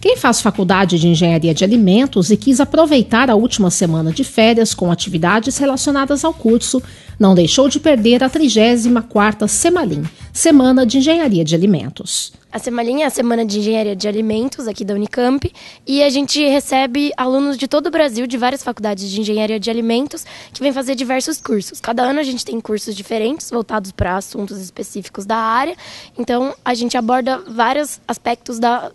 Quem faz faculdade de Engenharia de Alimentos e quis aproveitar a última semana de férias com atividades relacionadas ao curso, não deixou de perder a 34ª Semalim, Semana de Engenharia de Alimentos. A Semalim é a Semana de Engenharia de Alimentos aqui da Unicamp e a gente recebe alunos de todo o Brasil, de várias faculdades de Engenharia de Alimentos, que vêm fazer diversos cursos. Cada ano a gente tem cursos diferentes, voltados para assuntos específicos da área, então a gente aborda vários aspectos da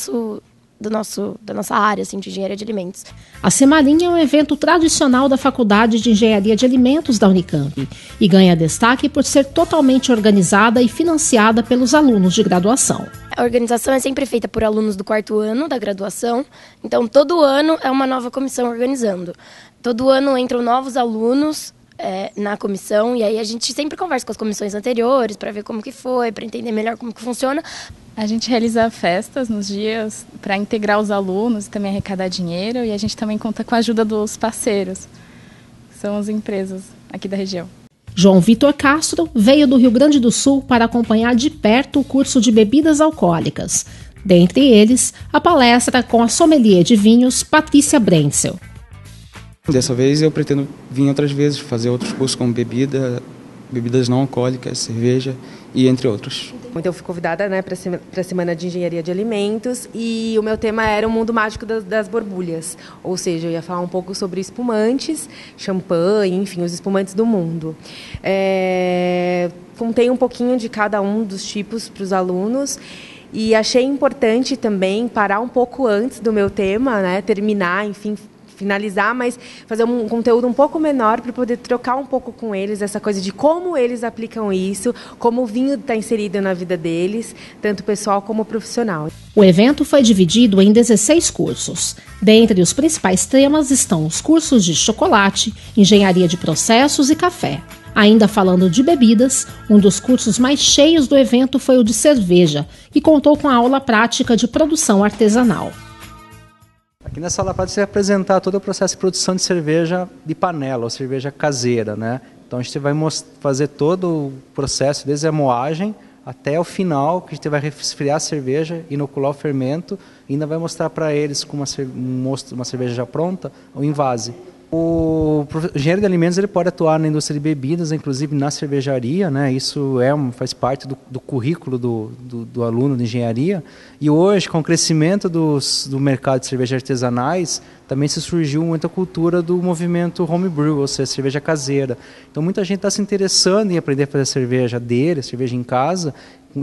nossa área assim, de Engenharia de Alimentos. A Semalim é um evento tradicional da Faculdade de Engenharia de Alimentos da Unicamp e ganha destaque por ser totalmente organizada e financiada pelos alunos de graduação. A organização é sempre feita por alunos do 4º ano da graduação, então todo ano é uma nova comissão organizando. Todo ano entram novos alunos na comissão e aí a gente sempre conversa com as comissões anteriores para ver como que foi, para entender melhor como que funciona. A gente realiza festas nos dias para integrar os alunos e também arrecadar dinheiro, e a gente também conta com a ajuda dos parceiros, que são as empresas aqui da região. João Vitor Castro veio do Rio Grande do Sul para acompanhar de perto o curso de bebidas alcoólicas. Dentre eles, a palestra com a sommelier de vinhos Patrícia Brenzel. Dessa vez eu pretendo vir outras vezes, fazer outros cursos como bebidas não alcoólicas, cerveja e entre outros. Então eu fui convidada para a Semana de Engenharia de Alimentos e o meu tema era o mundo mágico das borbulhas. Ou seja, eu ia falar um pouco sobre espumantes, champanhe, enfim, os espumantes do mundo. Contei um pouquinho de cada um dos tipos para os alunos e achei importante também parar um pouco antes do meu tema, né, terminar, enfim, finalizar, mas fazer um conteúdo um pouco menor para poder trocar um pouco com eles essa coisa de como eles aplicam isso, como o vinho está inserido na vida deles, tanto pessoal como profissional. O evento foi dividido em 16 cursos. Dentre os principais temas estão os cursos de chocolate, engenharia de processos e café. Ainda falando de bebidas, um dos cursos mais cheios do evento foi o de cerveja, que contou com a aula prática de produção artesanal. Aqui nessa aula prática você vai apresentar todo o processo de produção de cerveja de panela, ou cerveja caseira, né? Então a gente vai fazer todo o processo, desde a moagem até o final, que a gente vai resfriar a cerveja, inocular o fermento e ainda vai mostrar para eles com uma cerveja já pronta, o invase. O engenheiro de alimentos ele pode atuar na indústria de bebidas, inclusive na cervejaria, né? Isso faz parte do currículo do aluno de engenharia. E hoje, com o crescimento do mercado de cervejas artesanais, também se surgiu muita cultura do movimento homebrew, ou seja, cerveja caseira. Então muita gente está se interessando em aprender a fazer cerveja cerveja em casa,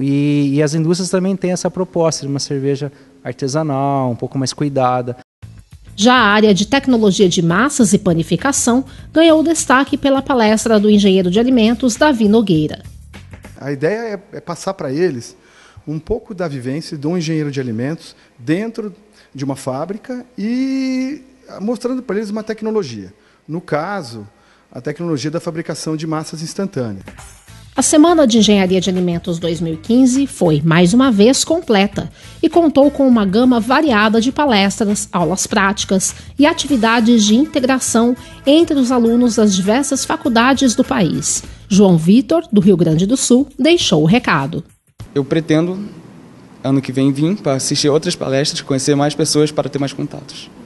e as indústrias também têm essa proposta de uma cerveja artesanal, um pouco mais cuidada. Já a área de tecnologia de massas e panificação ganhou destaque pela palestra do engenheiro de alimentos Davi Nogueira. A ideia é passar para eles um pouco da vivência de um engenheiro de alimentos dentro de uma fábrica e mostrando para eles uma tecnologia. No caso, a tecnologia da fabricação de massas instantâneas. A Semana de Engenharia de Alimentos 2015 foi, mais uma vez, completa e contou com uma gama variada de palestras, aulas práticas e atividades de integração entre os alunos das diversas faculdades do país. João Vitor, do Rio Grande do Sul, deixou o recado. Eu pretendo, ano que vem, vir para assistir outras palestras, conhecer mais pessoas para ter mais contatos.